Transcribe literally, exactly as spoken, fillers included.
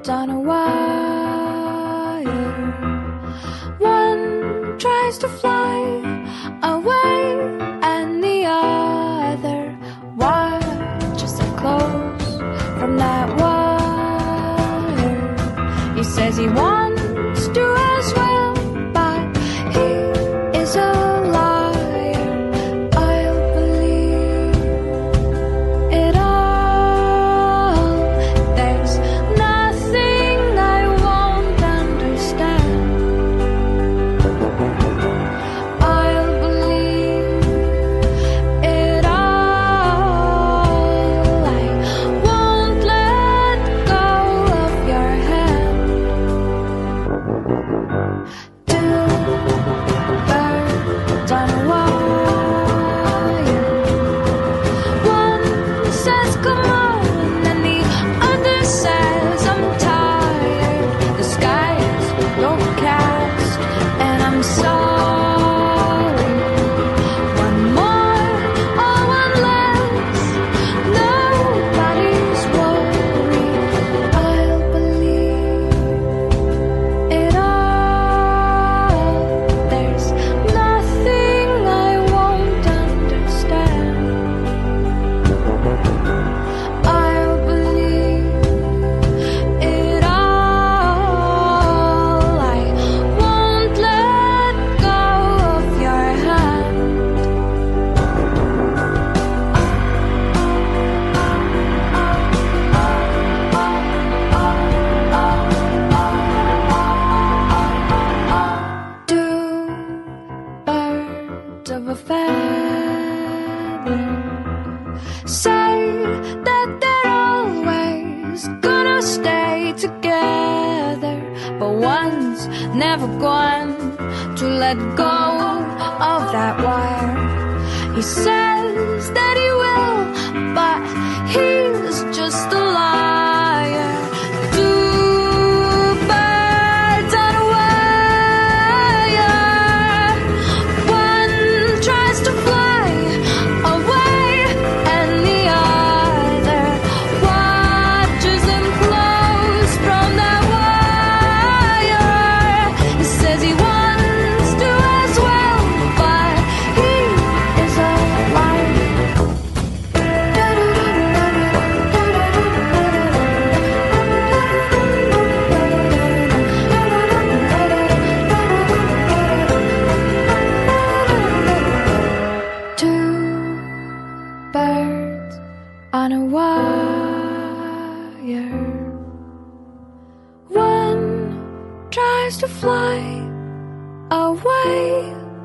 on a wire. One tries to fly away, and the other watches it close from that wire. He says he wants to as well, but he is a liar. I'll believe it all. There's nothing I won't understand. I'll believe it all. I won't let go of your hand. Two birds on a wire. One says come on, and the other says I'm tired. The sky is overcast, and I'm sorry. One more or one less, nobody's worried. I'll believe it all. There's nothing I won't understand. I'll believe it all. I won't let go of your hand. Two birds of a feather say that they're always gonna stay together, but one's never going to let go of that wire. He says that he will, but he's just a liar. Two birds on a wire. One tries to fly away, and the other watches him close from that wire. He says he wants to as well, but he is a liar. Two birds on a wire. One tries to fly away,